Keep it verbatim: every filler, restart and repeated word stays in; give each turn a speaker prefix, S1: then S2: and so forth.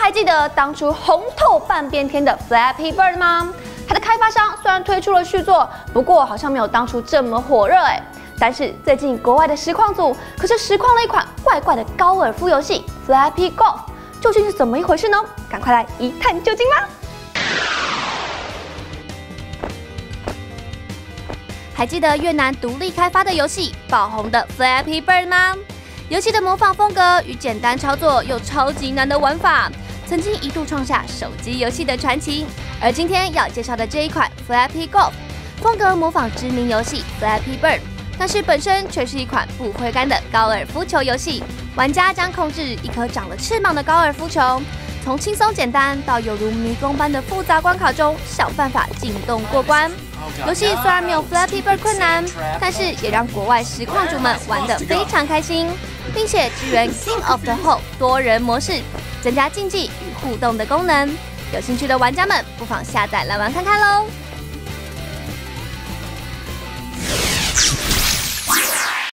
S1: 还记得当初红透半边天的 Flappy Bird 吗？它的开发商虽然推出了续作，不过好像没有当初这么火热哎。但是最近国外的实况组可是实况了一款怪怪的高尔夫游戏 Flappy Golf， 究竟是怎么一回事呢？赶快来一探究竟吧！还记得越南独立开发的游戏爆红的 Flappy Bird 吗？游戏的模仿风格与简单操作又超级难的玩法，曾经一度创下手机游戏的传奇。而今天要介绍的这一款 Flappy Golf， 风格模仿知名游戏 Flappy Bird， 但是本身却是一款不挥杆的高尔夫球游戏。玩家将控制一颗长了翅膀的高尔夫球，从轻松简单到犹如迷宫般的复杂关卡中想办法进洞过关。游戏虽然没有 Flappy Bird 困难，但是也让国外实况主们玩得非常开心，并且支援 King of the Hole 多人模式，增加竞技与互动的功能。有兴趣的玩家们不妨下载来玩看看喽！